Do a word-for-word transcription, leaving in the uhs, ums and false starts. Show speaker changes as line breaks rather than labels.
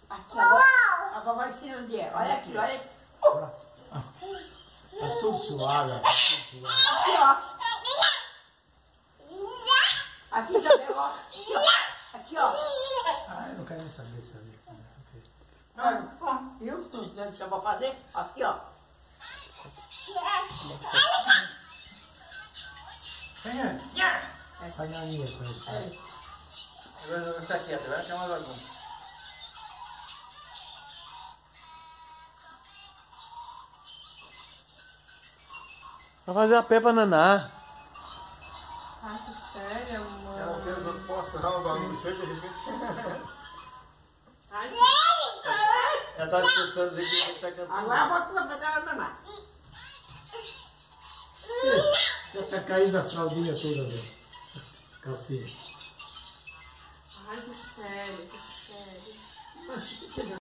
Aqui, agora, agora vai ensinar onde é. Olha aqui, olha aqui.
Tá tudo suado, tá tudo suado.
Aqui, ó. Aqui, Isabel, ó. Aqui, ó. Aqui, ó.
Ah, eu não quero nem saber, saber. Okay.
Olha, ó. Viu? Não sei o que eu vou fazer. Aqui, ó.
É. Faz na linha com ele.
É.
Agora eu vou ficar quieto, vai ficar uma bagunça.
Vai fazer a pé pra naná.
Ai, que sério, amor.
Ela não tem as outras postas, não, uma bagunça aí de repente.
Ai, que...
Ela tá escutando aqui que tá cantando.
Agora eu vou fazer ela mamar.
Já tá caindo as fraldinhas todas, velho. Calcinha.
Ai, que sério, que sério.